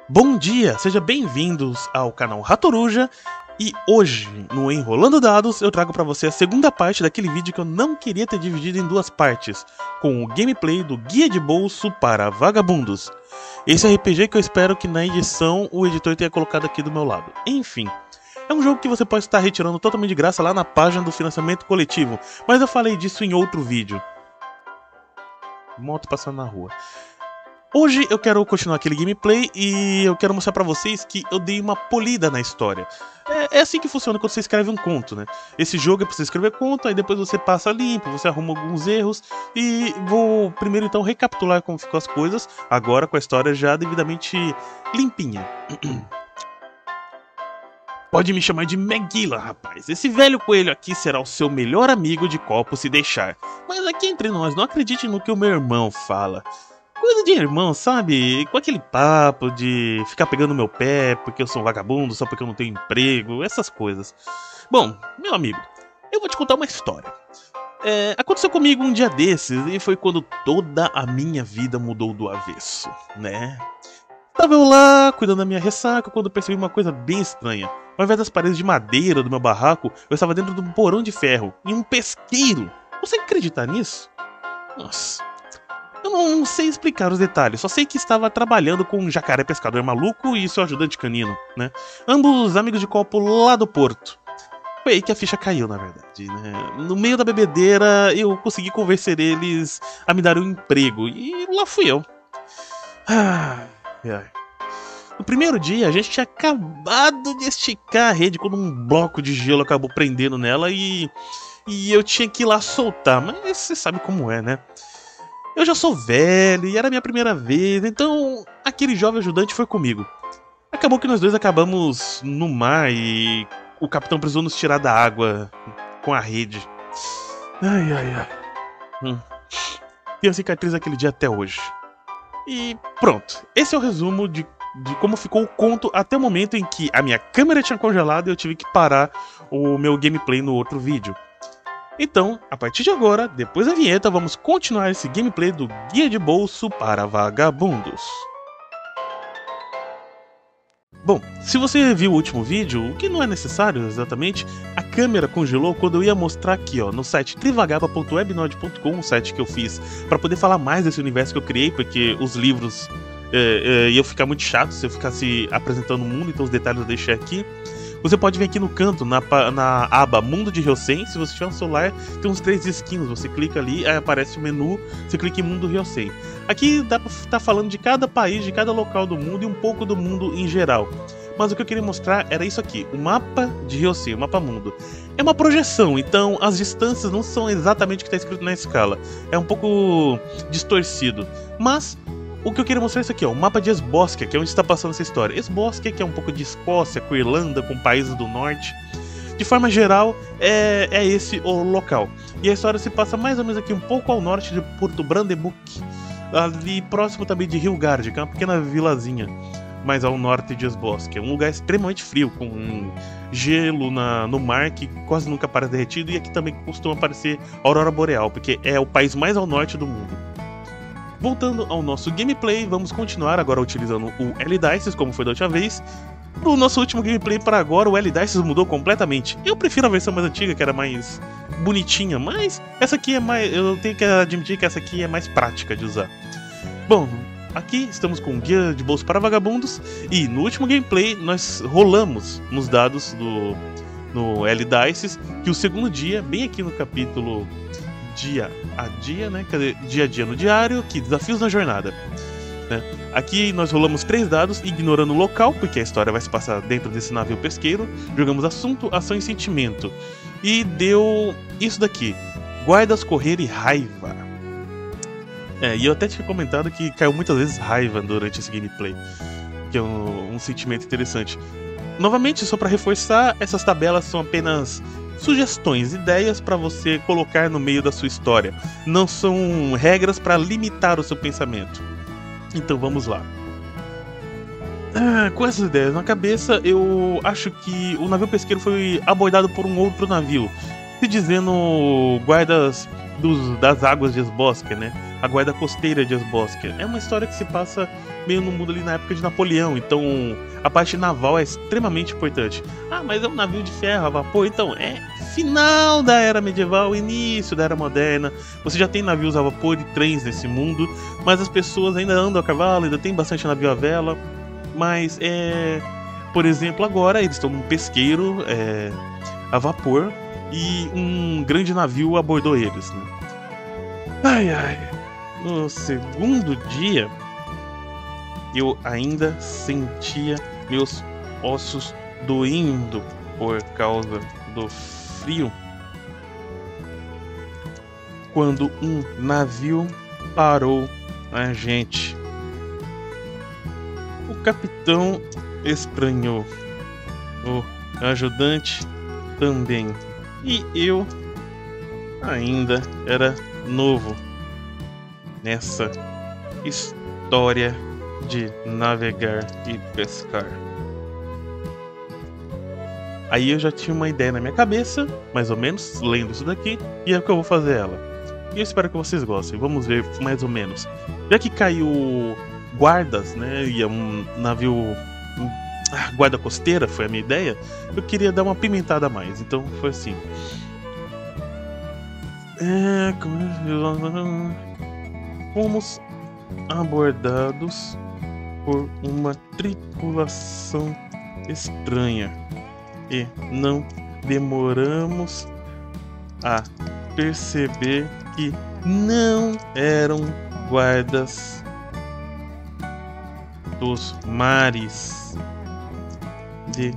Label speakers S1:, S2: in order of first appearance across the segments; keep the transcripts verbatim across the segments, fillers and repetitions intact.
S1: Bom dia, sejam bem-vindos ao canal Ratoruja. E hoje, no Enrolando Dados, eu trago pra você a segunda parte daquele vídeo que eu não queria ter dividido em duas partes, com o gameplay do Guia de Bolso para Vagabundos. Esse R P G que eu espero que na edição o editor tenha colocado aqui do meu lado. Enfim, é um jogo que você pode estar retirando totalmente de graça lá na página do financiamento coletivo, mas eu falei disso em outro vídeo. Moto passando na rua. Hoje eu quero continuar aquele gameplay e eu quero mostrar pra vocês que eu dei uma polida na história. É, é assim que funciona quando você escreve um conto, né? Esse jogo é pra você escrever conto, aí depois você passa limpo, você arruma alguns erros. E vou primeiro então recapitular como ficou as coisas, agora com a história já devidamente limpinha. Pode me chamar de Megila, rapaz. Esse velho coelho aqui será o seu melhor amigo de copo se deixar. Mas aqui entre nós, não acredite no que o meu irmão fala. Coisa de irmão, sabe? Com aquele papo de ficar pegando meu pé porque eu sou um vagabundo, só porque eu não tenho emprego, essas coisas. Bom, meu amigo, eu vou te contar uma história. É, aconteceu comigo um dia desses e foi quando toda a minha vida mudou do avesso, né? Tava eu lá, cuidando da minha ressaca, quando percebi uma coisa bem estranha. Ao invés das paredes de madeira do meu barraco, eu estava dentro de um porão de ferro, em um pesqueiro. Você acredita nisso? Nossa... Eu não sei explicar os detalhes, só sei que estava trabalhando com um jacaré pescador maluco e seu ajudante canino, né? Ambos amigos de copo lá do porto. Foi aí que a ficha caiu, na verdade, né? No meio da bebedeira, eu consegui convencer eles a me dar um emprego, e lá fui eu. Ah, ai. No primeiro dia, a gente tinha acabado de esticar a rede quando um bloco de gelo acabou prendendo nela e, e eu tinha que ir lá soltar, mas você sabe como é, né? Eu já sou velho e era minha primeira vez, então aquele jovem ajudante foi comigo. Acabou que nós dois acabamos no mar e o capitão precisou nos tirar da água com a rede. Ai, ai, ai. Hum. Tenho cicatriz daquele dia até hoje. E pronto, esse é o resumo de, de como ficou o conto até o momento em que a minha câmera tinha congelado e eu tive que parar o meu gameplay no outro vídeo. Então, a partir de agora, depois da vinheta, vamos continuar esse gameplay do Guia de Bolso para Vagabundos. Bom, se você viu o último vídeo, o que não é necessário exatamente, a câmera congelou quando eu ia mostrar aqui ó, no site trivagaba ponto webnode ponto com, um site que eu fiz para poder falar mais desse universo que eu criei, porque os livros é, é, iam ficar muito chato se eu ficasse apresentando o mundo, então os detalhes eu deixei aqui. Você pode vir aqui no canto, na, na aba Mundo de Hyosen. Se você tiver um celular, tem uns três esquinos. Você clica ali, aí aparece o menu, você clica em Mundo Hyosen. Aqui dá pra estar falando de cada país, de cada local do mundo e um pouco do mundo em geral. Mas o que eu queria mostrar era isso aqui, o mapa de Hyosen, o mapa mundo. É uma projeção, então as distâncias não são exatamente o que está escrito na escala. É um pouco distorcido, mas... O que eu queria mostrar é isso aqui, ó, o mapa de Esboskia, que é onde está passando essa história. Esboskia, que é um pouco de Escócia, com Irlanda, com países do norte. De forma geral, é, é esse o local. E a história se passa mais ou menos aqui, um pouco ao norte de Porto Brandenburg, ali próximo também de Hilgard, que é uma pequena vilazinha, mais ao norte de Esboskia. Um lugar extremamente frio, com gelo na, no mar, que quase nunca parece derretido, e aqui também costuma aparecer a Aurora Boreal, porque é o país mais ao norte do mundo. Voltando ao nosso gameplay, vamos continuar agora utilizando o L-Dices, como foi da última vez. No nosso último gameplay para agora, o L-Dices mudou completamente. Eu prefiro a versão mais antiga, que era mais bonitinha, mas essa aqui é mais... eu tenho que admitir que essa aqui é mais prática de usar. Bom, aqui estamos com o Guia de Bolso para Vagabundos, e no último gameplay nós rolamos nos dados do no L-Dices que o segundo dia, bem aqui no capítulo... dia a dia, né? Cadê? Dia a dia no diário, que desafios na jornada, né? Aqui nós rolamos três dados, ignorando o local, porque a história vai se passar dentro desse navio pesqueiro. Jogamos assunto, ação e sentimento. E deu isso daqui: guardas, correr e raiva. É, e eu até tinha comentado que caiu muitas vezes raiva durante esse gameplay, que é um, um sentimento interessante. Novamente, só para reforçar, essas tabelas são apenas sugestões, ideias para você colocar no meio da sua história. Não são regras para limitar o seu pensamento. Então vamos lá. Ah, com essas ideias na cabeça, eu acho que o navio pesqueiro foi abordado por um outro navio, se dizendo guardas dos, das águas de Esboskia, né? a guarda costeira de Esbósquia. É uma história que se passa meio no mundo ali na época de Napoleão, então a parte naval é extremamente importante. Ah, mas é um navio de ferro a vapor, então é final da era medieval, início da era moderna. Você já tem navios a vapor e trens nesse mundo, mas as pessoas ainda andam a cavalo, ainda tem bastante navio a vela, mas é... Por exemplo, agora eles estão num pesqueiro é, a vapor e um grande navio abordou eles, né? Ai, ai. No segundo dia, eu ainda sentia meus ossos doendo por causa do frio. Quando um navio parou a gente. O capitão estranhou, o ajudante também, e eu ainda era novo nessa história de navegar e pescar. Aí eu já tinha uma ideia na minha cabeça, mais ou menos, lendo isso daqui, e é que eu vou fazer ela. E eu espero que vocês gostem. Vamos ver mais ou menos. Já que caiu guardas, né, e é um navio ah, guarda costeira, foi a minha ideia, eu queria dar uma pimentada a mais, então foi assim. É, fomos abordados por uma tripulação estranha e não demoramos a perceber que não eram guardas dos mares de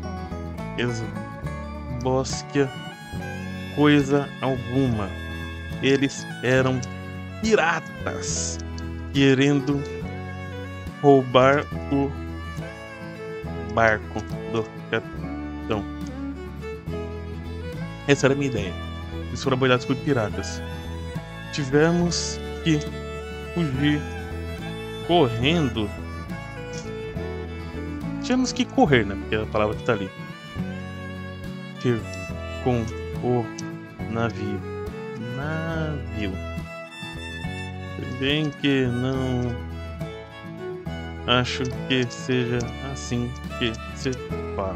S1: Esbósquia coisa alguma. Eles eram piratas querendo roubar o barco do capitão. Essa era a minha ideia. Eles foram abordados por piratas. Tivemos que fugir correndo. Tínhamos que correr, né? Porque é a palavra que tá ali. Ter com o navio. Navio. Bem que não acho que seja assim que se fala.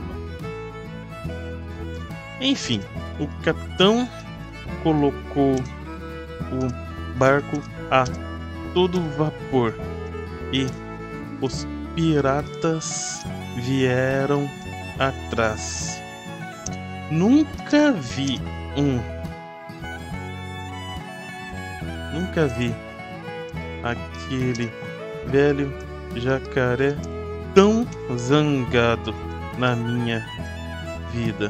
S1: Enfim, o capitão colocou o barco a todo vapor e os piratas vieram atrás. Nunca vi um. Nunca vi aquele velho jacaré tão zangado na minha vida.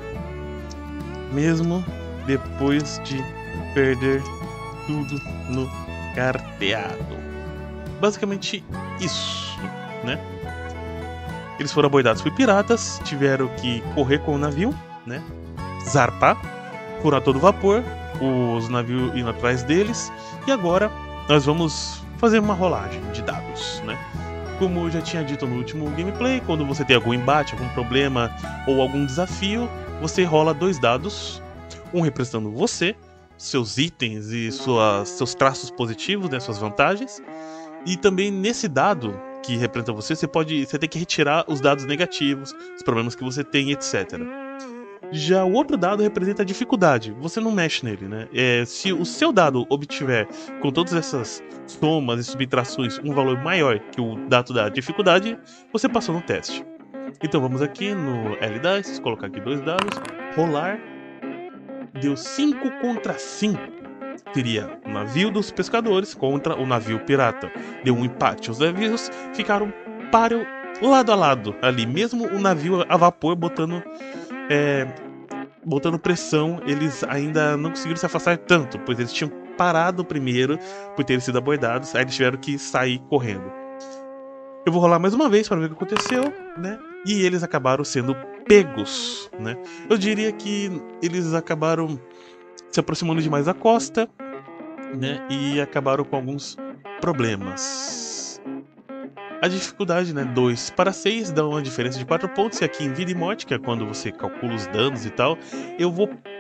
S1: Mesmo depois de perder tudo no carteado. Basicamente isso, né? Eles foram abordados por piratas, tiveram que correr com o navio, né? Zarpar, por a todo vapor, os navios indo atrás deles, e agora nós vamos fazer uma rolagem de dados, né? Como eu já tinha dito no último gameplay, quando você tem algum embate, algum problema ou algum desafio, você rola dois dados, um representando você, seus itens e suas, seus traços positivos, né, suas vantagens, e também nesse dado que representa você, você pode, você tem que retirar os dados negativos, os problemas que você tem, etcétera. Já o outro dado representa a dificuldade, você não mexe nele, né? É, se o seu dado obtiver, com todas essas somas e subtrações, um valor maior que o dado da dificuldade, você passou no teste. Então vamos aqui no L-Dice, colocar aqui dois dados, rolar, deu cinco contra cinco. Teria o navio dos pescadores contra o navio pirata. Deu um empate, os navios ficaram para lado a lado ali, mesmo o navio a vapor botando... É, botando pressão, eles ainda não conseguiram se afastar tanto, pois eles tinham parado primeiro por terem sido abordados, aí eles tiveram que sair correndo. Eu vou rolar mais uma vez para ver o que aconteceu, né? E eles acabaram sendo pegos, né? Eu diria que eles acabaram se aproximando demais da costa, né? E acabaram com alguns problemas. A dificuldade, né, dois para seis dá uma diferença de quatro pontos, e aqui em vida e morte, que é quando você calcula os danos e tal, eu vou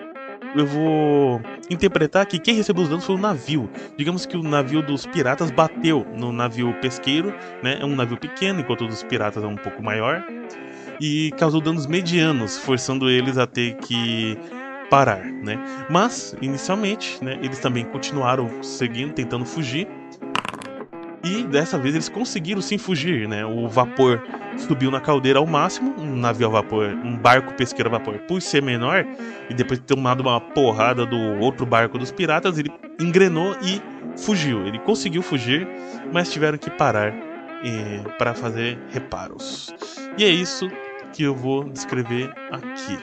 S1: eu vou interpretar que quem recebeu os danos foi o navio. Digamos que o navio dos piratas bateu no navio pesqueiro, né? É um navio pequeno, enquanto o dos piratas é um pouco maior. E causou danos medianos, forçando eles a ter que parar, né? Mas, inicialmente, né, eles também continuaram seguindo, tentando fugir. E dessa vez eles conseguiram sim fugir, né? O vapor subiu na caldeira ao máximo, um navio a vapor, um barco pesqueiro a vapor, por ser menor, e depois de ter tomado uma porrada do outro barco dos piratas, ele engrenou e fugiu. Ele conseguiu fugir, mas tiveram que parar eh, para fazer reparos. E é isso que eu vou descrever aqui.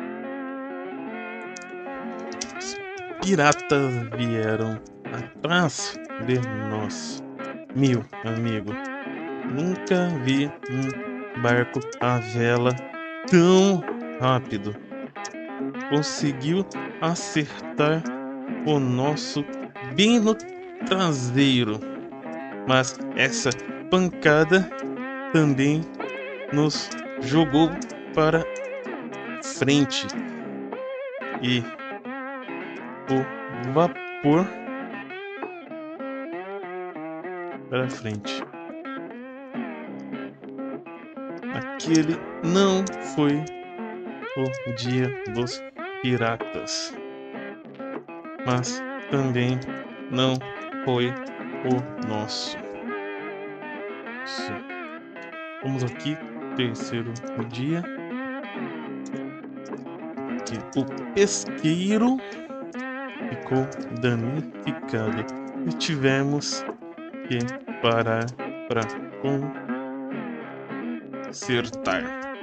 S1: Os piratas vieram atrás de nós. Meu amigo, nunca vi um barco à vela tão rápido. Conseguiu acertar o nosso bem no traseiro. Mas essa pancada também nos jogou para frente. E o vapor para frente. Aquele não foi o dia dos piratas, mas também não foi o nosso. Isso. Vamos aqui, terceiro dia. Aqui, o pesqueiro ficou danificado e tivemos que parar para consertar.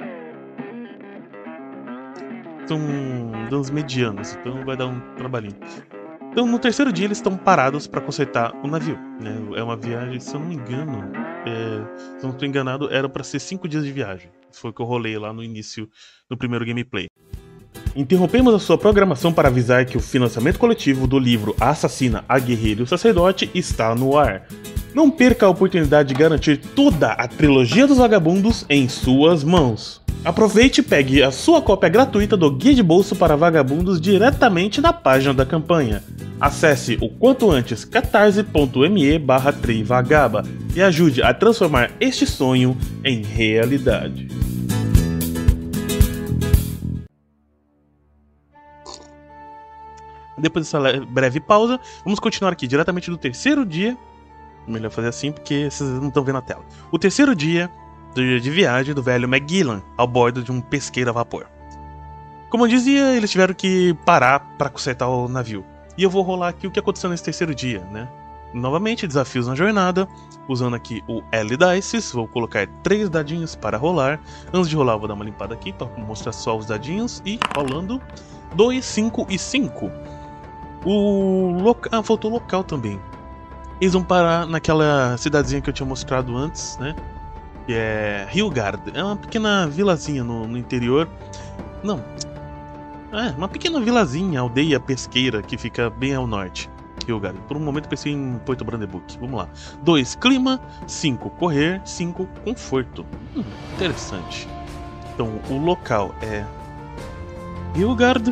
S1: São danos medianos, então vai dar um trabalhinho. Então no terceiro dia eles estão parados para consertar o navio, né? É uma viagem, se eu não me engano, é, se eu não estou enganado, era para ser cinco dias de viagem. Foi o que eu rolei lá no início, no primeiro gameplay. Interrompemos a sua programação para avisar que o financiamento coletivo do livro A Assassina, a Guerreira e o Sacerdote está no ar. Não perca a oportunidade de garantir toda a trilogia dos vagabundos em suas mãos. Aproveite e pegue a sua cópia gratuita do Guia de Bolso para Vagabundos diretamente na página da campanha. Acesse o quanto antes catarse.me barra trivagaba e ajude a transformar este sonho em realidade. Depois dessa breve pausa, vamos continuar aqui diretamente do terceiro dia. Melhor fazer assim porque vocês não estão vendo a tela. O terceiro dia de viagem do velho McGillan ao bordo de um pesqueiro a vapor. Como eu dizia, eles tiveram que parar para consertar o navio. E eu vou rolar aqui o que aconteceu nesse terceiro dia, né? Novamente, desafios na jornada, usando aqui o L-Dices. Vou colocar três dadinhos para rolar. Antes de rolar, eu vou dar uma limpada aqui para mostrar só os dadinhos. E rolando dois, cinco e cinco. O local... Ah, faltou o local também. Eles vão parar naquela cidadezinha que eu tinha mostrado antes, né? Que é Hilgard. É uma pequena vilazinha no, no interior. Não. É, uma pequena vilazinha, aldeia pesqueira que fica bem ao norte. Hilgard. Por um momento pensei em Porto Brandeburg. Vamos lá. dois, clima. cinco, correr. cinco, conforto. Hum, interessante. Então, o local é Hilgard.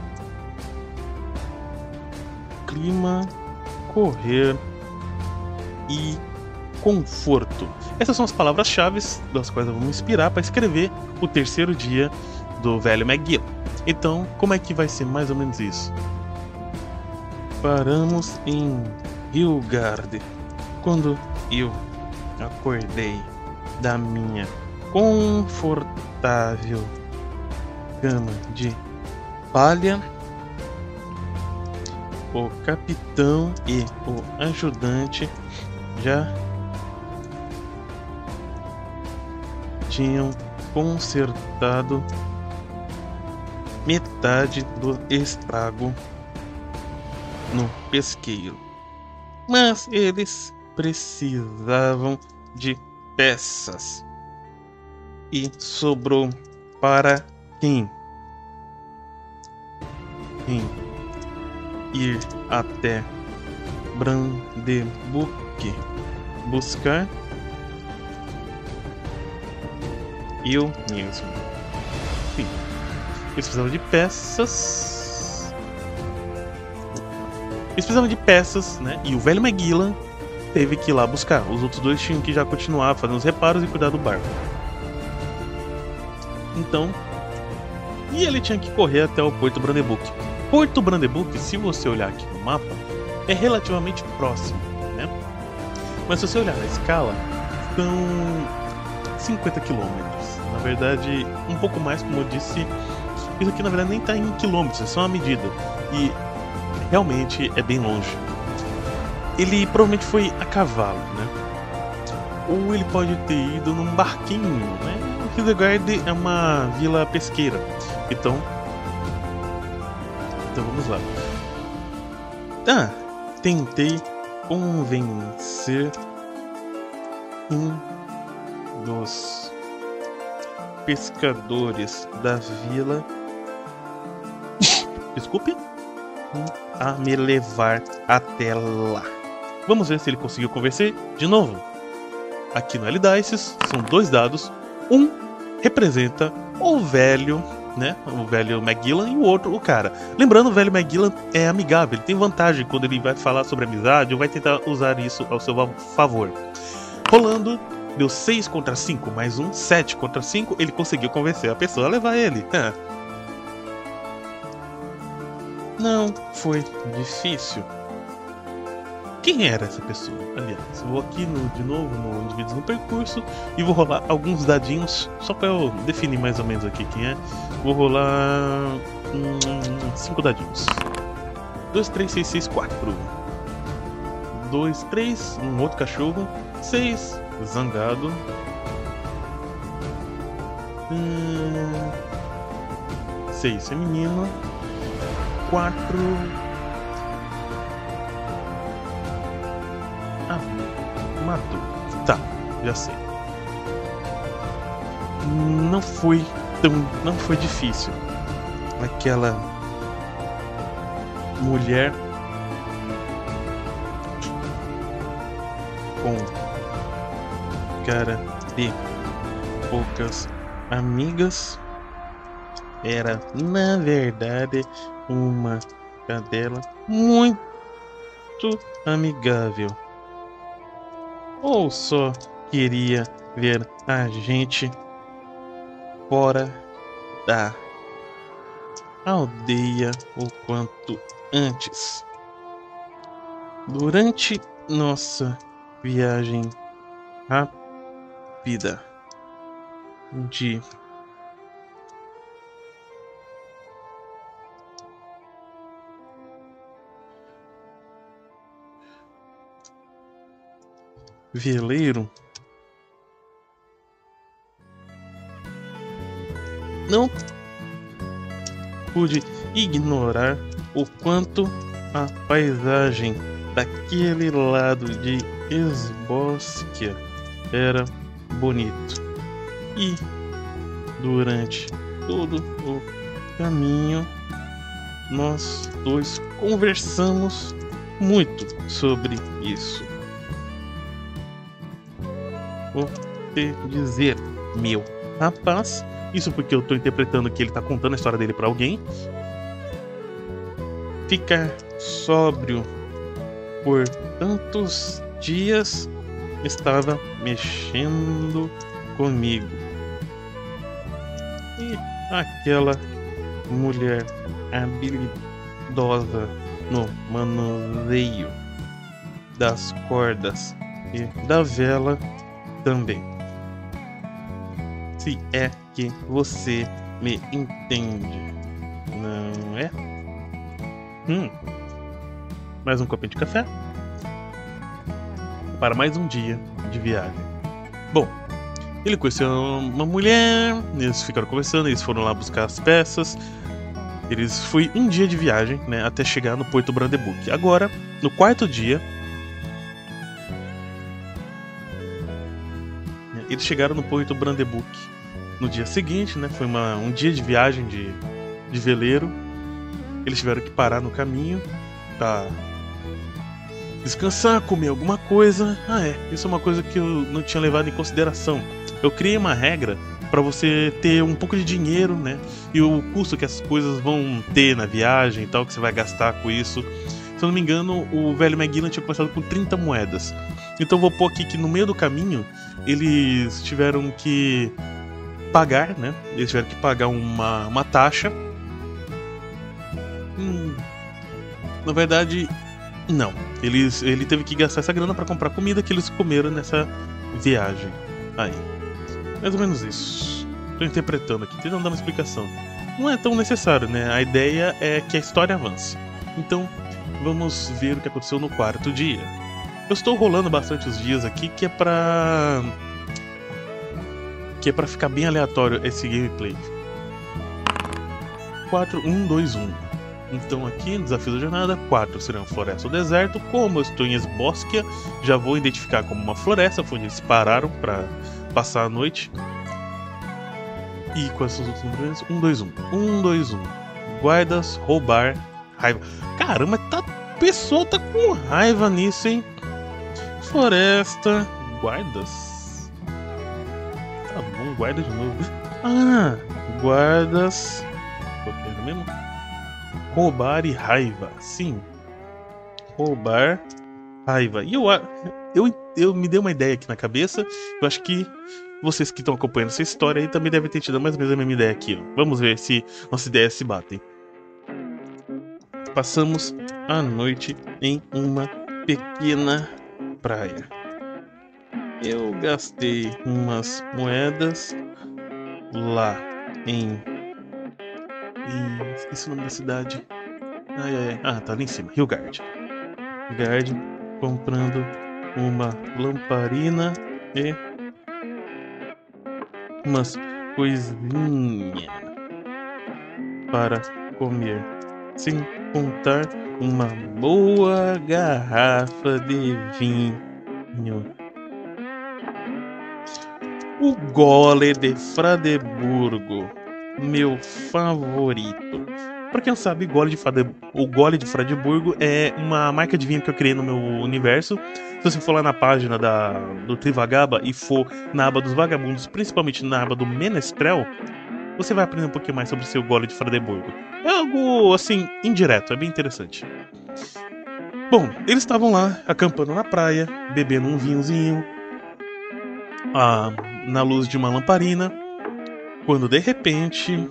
S1: Clima, correr e conforto. Essas são as palavras-chave das quais eu vou me inspirar para escrever o terceiro dia do velho McGillan. Então, como é que vai ser mais ou menos isso? Paramos em Hilgard quando eu acordei da minha confortável cama de palha. O capitão e o ajudante já tinham consertado metade do estrago no pesqueiro, mas eles precisavam de peças e sobrou para quem? Quem? Ir até Brandeburg buscar eu mesmo. Sim. Eles precisavam de peças Eles precisavam de peças, né? E o velho Magellan teve que ir lá buscar. Os outros dois tinham que já continuar fazendo os reparos e cuidar do barco. Então, e ele tinha que correr até o Porto Brandenburg. Porto Brandenburg, se você olhar aqui no mapa, é relativamente próximo, né? Mas se você olhar na escala, são cinquenta quilômetros. Na verdade, um pouco mais, como eu disse, isso aqui na verdade nem está em quilômetros, é só uma medida. E realmente é bem longe. Ele provavelmente foi a cavalo, né? Ou ele pode ter ido num barquinho, né? Hildegard é uma vila pesqueira. Então, então vamos lá. Ah, tentei convencer um dos pescadores da vila, desculpe, a me levar até lá. Vamos ver se ele conseguiu convencer de novo. Aqui no L-Dice são dois dados. Um representa o velho, né? O velho Magellan, e o outro o cara. Lembrando, o velho Magellan é amigável. Ele tem vantagem quando ele vai falar sobre amizade ou vai tentar usar isso ao seu favor. Rolando, deu seis contra cinco, mais um, sete contra cinco. Ele conseguiu convencer a pessoa a levar ele. É. Não foi difícil. Quem era essa pessoa? Aliás, eu vou aqui no, de novo no Indivíduos no Percurso e vou rolar alguns dadinhos só para eu definir mais ou menos aqui quem é. Vou rolar hum, cinco dadinhos. dois, três, seis, seis, quatro. dois, três, um outro cachorro. seis, zangado. Hum, seis, feminino. quatro. Ah, matou. Tá, já sei. Não foi tão. Não foi difícil. Aquela mulher com cara de poucas amigas era, na verdade, uma cadela muito amigável. Ou só queria ver a gente fora da aldeia o quanto antes. Durante nossa viagem rápida de veleiro, não pude ignorar o quanto a paisagem daquele lado de Esbósquia era bonito. E durante todo o caminho nós dois conversamos muito sobre isso. Vou te dizer, meu rapaz, isso porque eu tô interpretando que ele tá contando a história dele pra alguém. Ficar sóbrio por tantos dias estava mexendo comigo. E aquela mulher habilidosa no manuseio das cordas e da vela também. Se é que você me entende, não é? Hum. Mais um copinho de café para mais um dia de viagem. Bom, ele conheceu uma mulher, eles ficaram conversando, eles foram lá buscar as peças. Eles foi um dia de viagem, né, até chegar no Porto Brandenburg. Agora, no quarto dia, eles chegaram no Porto Brandenburg. No dia seguinte, né, foi uma, um dia de viagem de, de veleiro. Eles tiveram que parar no caminho pra descansar, comer alguma coisa. Ah é, isso é uma coisa que eu não tinha levado em consideração. Eu criei uma regra para você ter um pouco de dinheiro, né? E o custo que essas coisas vão ter na viagem e tal, que você vai gastar com isso. Se eu não me engano, o velho Magellan tinha começado com trinta moedas. Então vou pôr aqui que no meio do caminho eles tiveram que pagar, né? Eles tiveram que pagar uma, uma taxa. Hum, na verdade, não. Eles, ele teve que gastar essa grana para comprar comida que eles comeram nessa viagem. Aí. Mais ou menos isso. Tô interpretando aqui, tentando dar uma explicação. Não é tão necessário, né? A ideia é que a história avance. Então, vamos ver o que aconteceu no quarto dia. Eu estou rolando bastante os dias aqui, que é pra... Que é pra ficar bem aleatório esse gameplay. quatro, um, dois, um. Então aqui, desafio da jornada, quatro serão floresta ou deserto. Como eu estou em Esbosquia, já vou identificar como uma floresta, foi onde eles pararam pra passar a noite. E quais são os outros números? um, dois, um. um, dois, um. Guardas, roubar, raiva. Caramba, tá, o pessoal tá com raiva nisso, hein? Floresta, guardas. Tá bom, guarda de novo. Ah, guardas. Qual que era mesmo? Roubar e raiva. Sim. Roubar, raiva. E eu, eu, eu me dei uma ideia aqui na cabeça. Eu acho que vocês que estão acompanhando essa história aí também devem ter tido mais ou menos a mesma ideia aqui, ó. Vamos ver se nossas ideias se batem. Passamos a noite em uma pequena praia. Eu gastei umas moedas lá em... em... esqueci o nome da cidade. Ai, ai, ai. Ah, tá ali em cima. Hilgard. Hilgard comprando uma lamparina e umas coisinhas para comer, sem contar uma boa garrafa de vinho. O gole de Fradeburgo, meu favorito. Pra quem não sabe, gole de Frade... o gole de Fradeburgo é uma marca de vinho que eu criei no meu universo. Se você for lá na página da... do Trivagaba e for na aba dos vagabundos, principalmente na aba do Menestrel, você vai aprender um pouquinho mais sobre o seu gole de Fradeburgo. É algo, assim, indireto, é bem interessante. Bom, eles estavam lá, acampando na praia, bebendo um vinhozinho, ah, na luz de uma lamparina, quando de repente...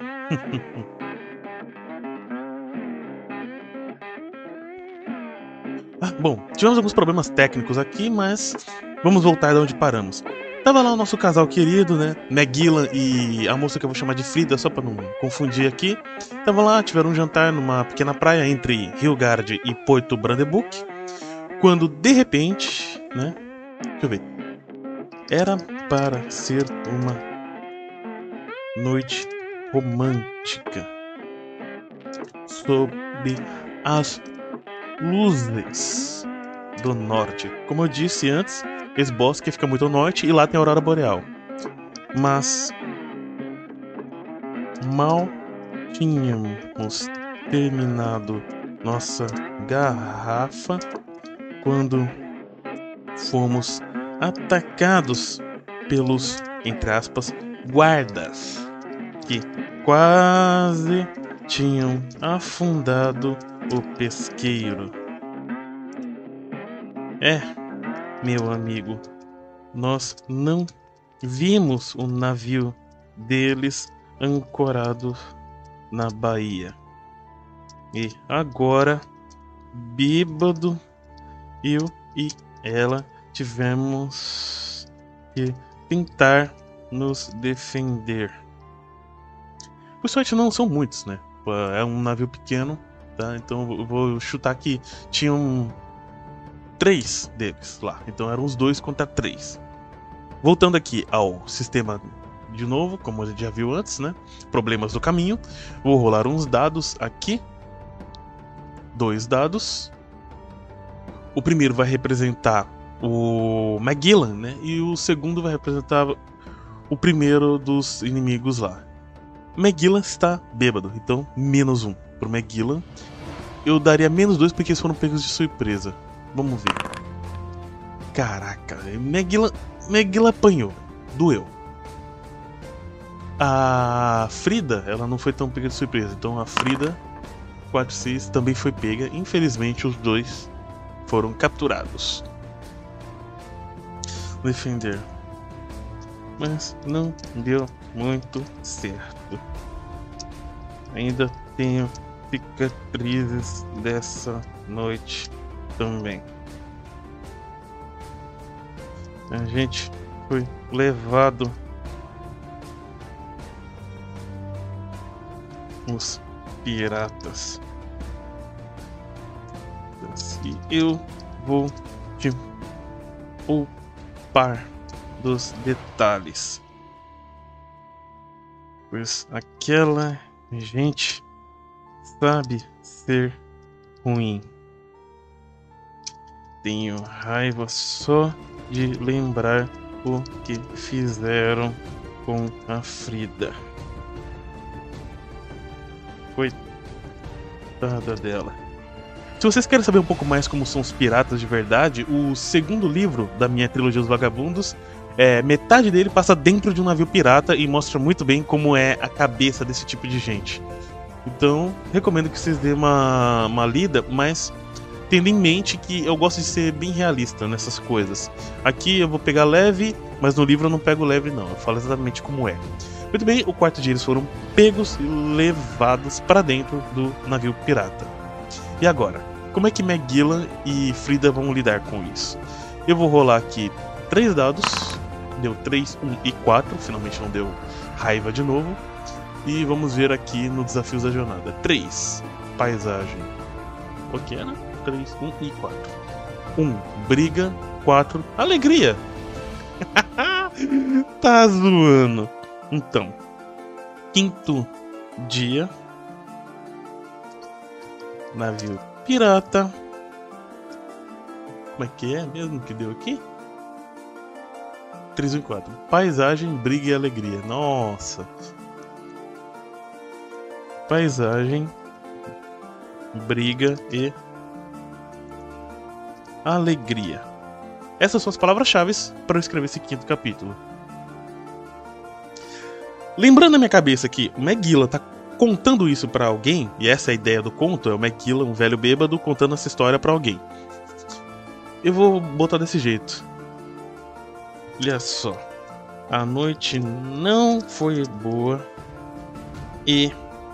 S1: ah, bom, tivemos alguns problemas técnicos aqui, mas vamos voltar de onde paramos. Tava lá o nosso casal querido, né? Magellan e a moça que eu vou chamar de Frida, só pra não confundir aqui. Tava lá, tiveram um jantar numa pequena praia entre Hilgard e Porto Brandeburg. Quando, de repente, né? Deixa eu ver. Era para ser uma noite romântica. Sob as luzes do norte. Como eu disse antes, Esbosquia fica muito ao norte e lá tem a aurora boreal. Mas mal tínhamos terminado nossa garrafa quando fomos atacados pelos, entre aspas, guardas que quase tinham afundado o pesqueiro. É, meu amigo, nós não vimos o navio deles ancorado na baía. E agora, bêbado, eu e ela tivemos que tentar nos defender. Por sorte não são muitos, né? É um navio pequeno, tá? Então eu vou chutar que tinham três deles lá. Então eram os dois contra três. Voltando aqui ao sistema de novo, como a gente já viu antes, né? Problemas do caminho. Vou rolar uns dados aqui. Dois dados. O primeiro vai representar o Magellan, né? E o segundo vai representar o primeiro dos inimigos lá. Magellan está bêbado, então menos um pro Magellan. Eu daria menos dois porque eles foram pegos de surpresa. Vamos ver. Caraca, Magellan, Magellan apanhou, doeu. A Frida, ela não foi tão pega de surpresa, então a Frida quatro seis também foi pega. Infelizmente, os dois foram capturados. Defender. Mas não deu muito certo. Ainda tenho cicatrizes dessa noite também. A gente foi levado. Os piratas. E eu vou te poupar dos detalhes, pois aquela gente sabe ser ruim. Tenho raiva só de lembrar o que fizeram com a Frida. Coitada dela. Se vocês querem saber um pouco mais como são os piratas de verdade, o segundo livro da minha trilogia Os Vagabundos, é, metade dele passa dentro de um navio pirata e mostra muito bem como é a cabeça desse tipo de gente. Então, recomendo que vocês dêem uma, uma lida, mas tendo em mente que eu gosto de ser bem realista nessas coisas. Aqui eu vou pegar leve, mas no livro eu não pego leve não, eu falo exatamente como é. Muito bem, o quarto dia eles foram pegos e levados para dentro do navio pirata. E agora, como é que McGillan e Frida vão lidar com isso? Eu vou rolar aqui três dados, deu três, um e quatro, finalmente não deu raiva de novo. E vamos ver aqui no Desafios da Jornada. três, paisagem. O que é, né? três, um e quatro. um, briga. quatro, alegria. Tá zoando. Então, quinto dia, navio pirata. Como é que é mesmo que deu aqui? três, um e quatro. Paisagem, briga e alegria. Nossa. Paisagem, briga e alegria. Essas são as palavras-chave para eu escrever esse quinto capítulo. Lembrando na minha cabeça que o McGillan tá contando isso pra alguém, e essa é a ideia do conto, é o McGillan, um velho bêbado, contando essa história pra alguém. Eu vou botar desse jeito. Olha só. A noite não foi boa e...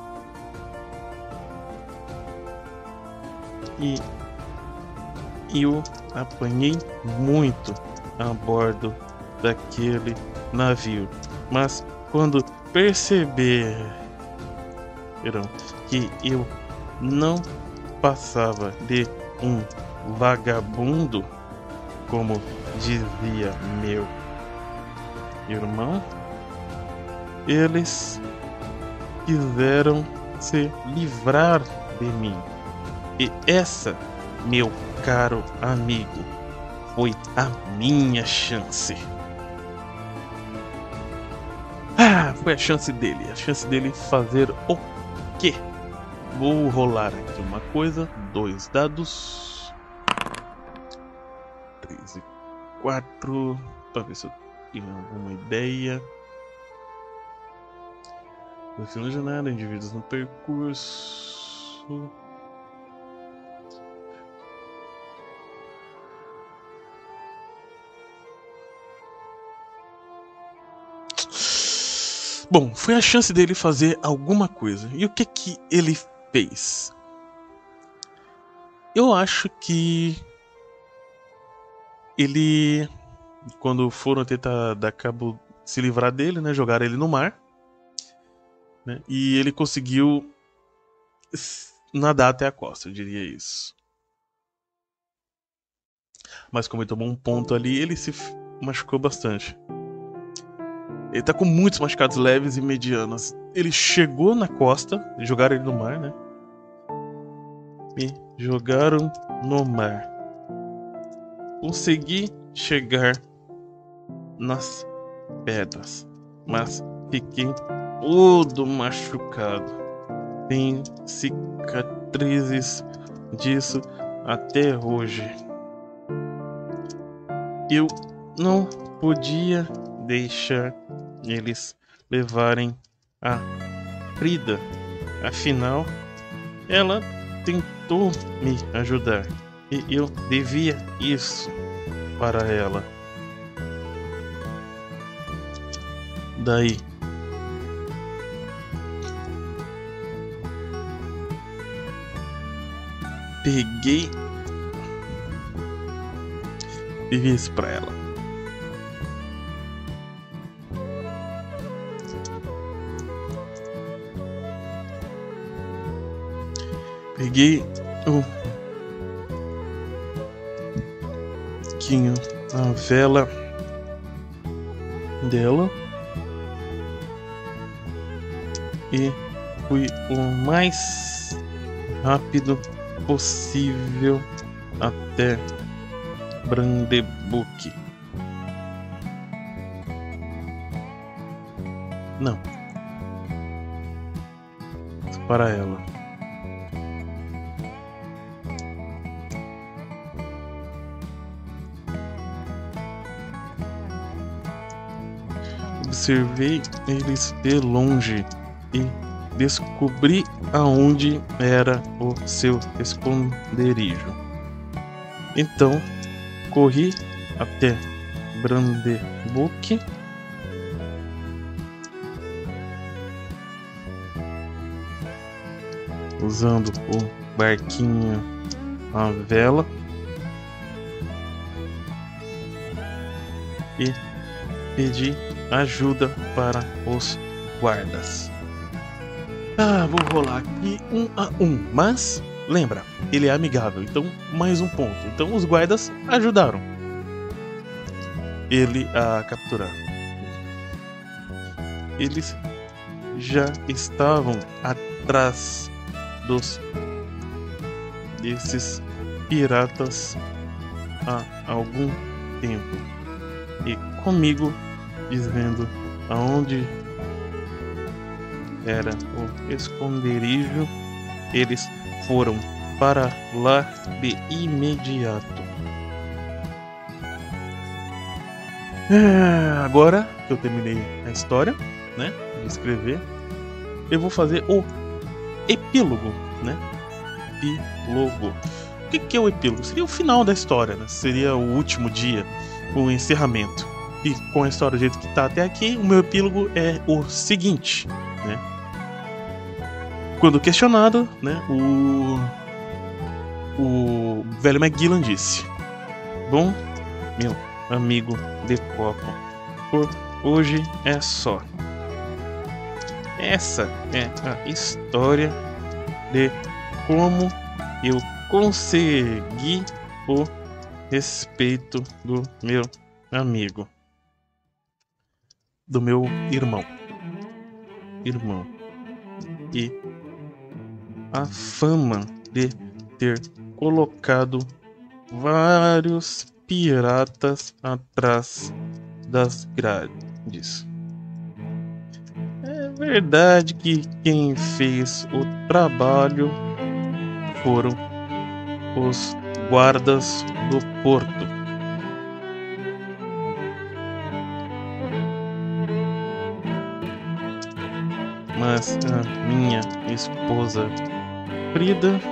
S1: E... eu apanhei muito a bordo daquele navio. Mas quando perceberam que eu não passava de um vagabundo, como dizia meu irmão, eles quiseram se livrar de mim. E essa, meu caro amigo, foi a minha chance. Ah, foi a chance dele. A chance dele fazer o quê? Vou rolar aqui uma coisa. Dois dados. Três e quatro. Pra ver se eu tenho alguma ideia. Defino de jornada, indivíduos no percurso. Bom, foi a chance dele fazer alguma coisa. E o que que ele fez? Eu acho que ele, quando foram tentar dar cabo, se livrar dele, né, jogaram ele no mar, né, e ele conseguiu nadar até a costa, eu diria isso. Mas como ele tomou um ponto ali, ele se machucou bastante. Ele tá com muitos machucados leves e medianos. Ele chegou na costa, jogaram ele no mar, né? Me jogaram no mar. Consegui chegar nas pedras, mas fiquei todo machucado. Tenho cicatrizes disso até hoje. Eu não podia deixar eles levarem a Frida. Afinal, Ela tentou me ajudar e eu devia isso para ela. Daí peguei e vi isso pra ela. Peguei o quinho, a vela dela e fui o mais rápido possível até Brandeburg. Não. Para ela. Observei eles de longe e descobri aonde era o seu esconderijo. Então, corri até Brandeburg usando o barquinho à vela e pedi ajuda para os guardas. Ah, vou rolar aqui um a um, mas lembra, ele é amigável, então mais um ponto. Então os guardas ajudaram ele a capturar. Eles já estavam atrás dos desses piratas há algum tempo e comigo dizendo aonde era o esconderijo, eles foram para lá de imediato. É, agora que eu terminei a história, né, de escrever, eu vou fazer o epílogo, né? Epílogo. O que, que é o epílogo? Seria o final da história, né? Seria o último dia, o encerramento. E com a história do jeito que tá até aqui, o meu epílogo é o seguinte, né? Quando questionado, né, o o velho McGillan disse: "Bom, meu amigo de copo, por hoje é só. Essa é a história de como eu consegui o respeito do meu amigo, do meu irmão, irmão, e a fama de ter colocado vários piratas atrás das grades. É verdade que quem fez o trabalho foram os guardas do porto. Mas a minha esposa Frida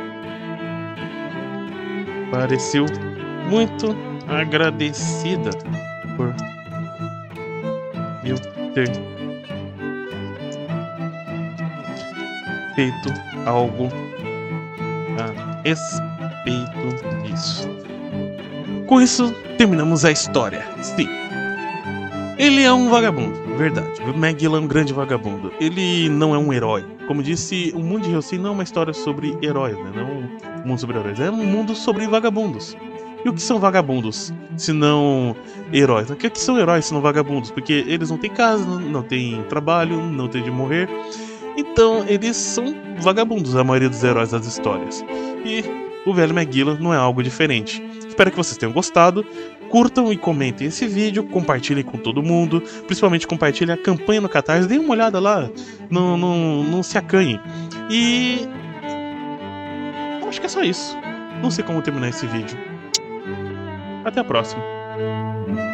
S1: pareceu muito agradecida por eu ter feito algo a respeito disso. Com isso, terminamos a história. Sim, ele é um vagabundo, verdade. O McGillan é um grande vagabundo. Ele não é um herói. Como disse, o mundo de Hellsing não é uma história sobre heróis, né? Não um mundo sobre heróis. É um mundo sobre vagabundos. E o que são vagabundos, se não heróis? O que são heróis, se não vagabundos? Porque eles não têm casa, não têm trabalho, não têm de morrer. Então, eles são vagabundos, a maioria dos heróis das histórias. E o velho McGillan não é algo diferente. Espero que vocês tenham gostado. Curtam e comentem esse vídeo, compartilhem com todo mundo. Principalmente compartilhem a campanha no Catarse. Deem uma olhada lá, não, não, não se acanhem. E... acho que é só isso. Não sei como terminar esse vídeo. Até a próxima.